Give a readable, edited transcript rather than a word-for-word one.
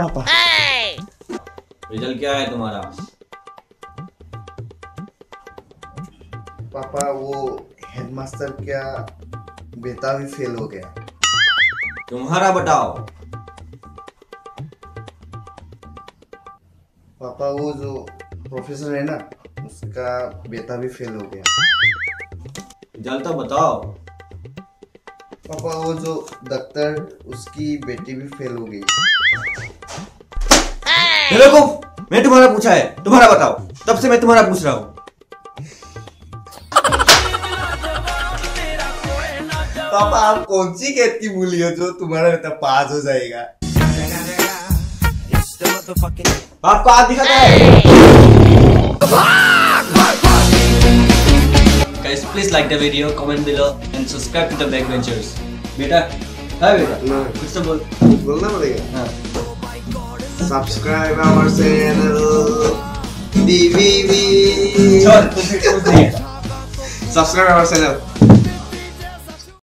पापा। रिजल्ट क्या है तुम्हारा? पापा वो हेडमास्टर क्या बेटा भी फेल हो गया। तुम्हारा बताओ। पापा वो जो प्रोफेसर है ना उसका बेटा भी फेल हो गया। रिजल्ट तो बताओ। पापा वो जो डॉक्टर उसकी बेटी भी फेल हो गई। बेवकूफ, मैं तुम्हारा पूछा है, तुम्हारा बताओ। तब से मैं तुम्हारा पूछ रहा हूँ। पापा आप कौन सी कैद की मूली हो जो तुम्हारा बेटा पास हो जाएगा? आपको हाथ दिखाता है। Guys, please like the video, comment below and subscribe to the Backbenchers. बेटा, है बेटा? ना कुछ तो बोल। बोलना पड़ेगा। हाँ। Subscribe our channel TBB. छोड़, कुछ नहीं है। Subscribe our channel